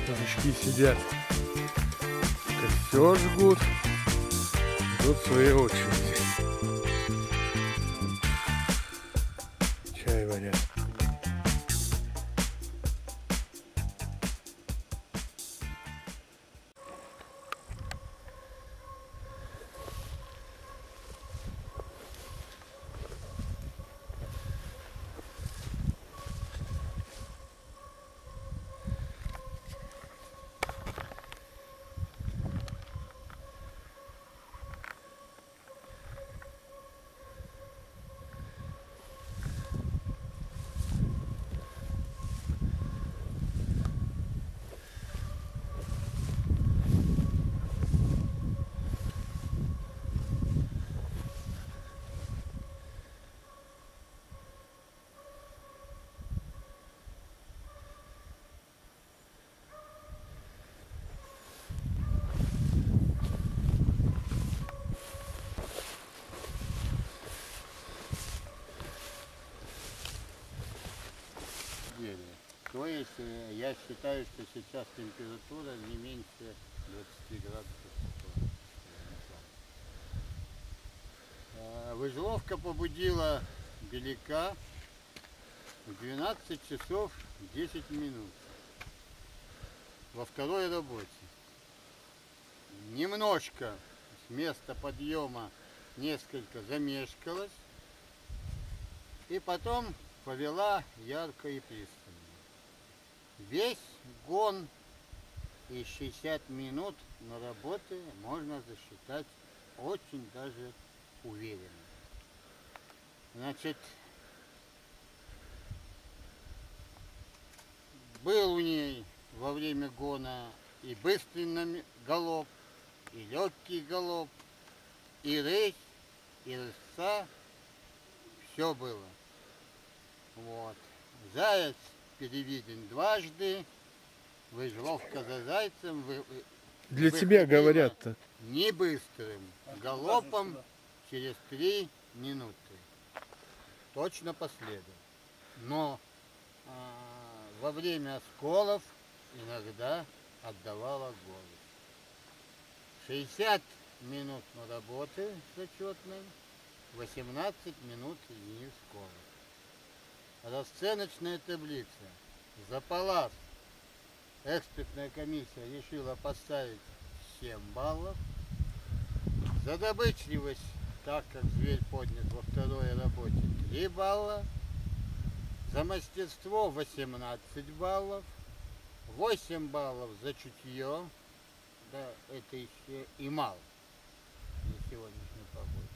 Мужички сидят, костер жгут, ждут своей очереди. Чай варят. То есть я считаю, что сейчас температура не меньше 20 градусов. Выжловка побудила беляка в 12 часов 10 минут во второй работе. Немножко с места подъема несколько замешкалась и потом повела ярко и пристально. Весь гон и 60 минут на работе можно засчитать очень даже уверенно. Значит, был у ней во время гона и быстрый галоп, и легкий галоп, и рысь, и рысца, все было. Вот. Заяц переведен дважды, выжловка за зайцем Для тебя говорят-то. Не быстрым галопом через 3 минуты. Точно последовало. Но во время сколов иногда отдавала голос. 60 минут на работы зачетной, 18 минут не сколов. Расценочная таблица. За палас экспертная комиссия решила поставить 7 баллов. За добычливость, так как зверь поднят во второй работе, 3 балла. За мастерство 18 баллов. 8 баллов за чутье. Да, это еще и мало на сегодняшней погоде.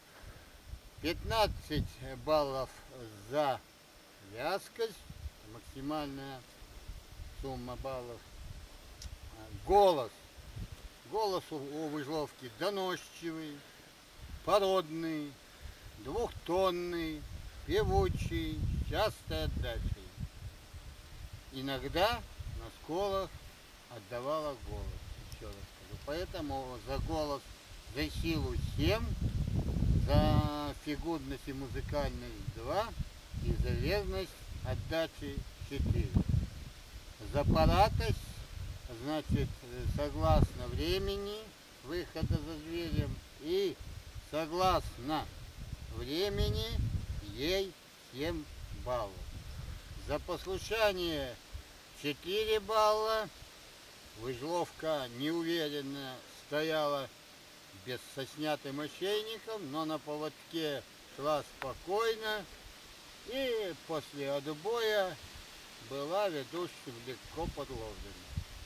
15 баллов за вязкость, максимальная сумма баллов. Голос. Голос у выжловки доносчивый, породный, двухтонный, певучий, с частой отдачей. Иногда на сколах отдавала голос. Еще раз скажу. Поэтому за голос, за силу 7, за фигурность и музыкальность 2 и за верность отдачи 4. За паратость, значит, согласно времени выхода за зверем и согласно времени ей 7 баллов. За послушание 4 балла. Выжловка неуверенно стояла со снятым ошейником, но на поводке шла спокойно и после отбоя была ведущим легко подловлена.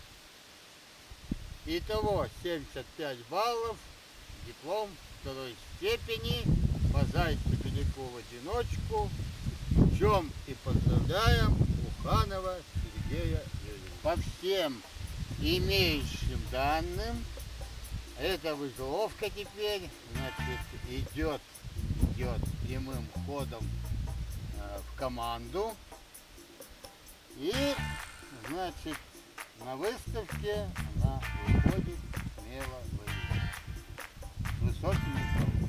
Итого 75 баллов, диплом второй степени по зайцу беляку в одиночку, в чем и поздравляем Уханова Сергея Юрьевича. По всем имеющим данным, эта выжловка теперь, значит, идет прямым ходом в команду. И, значит, на выставке она выходит смело с высокими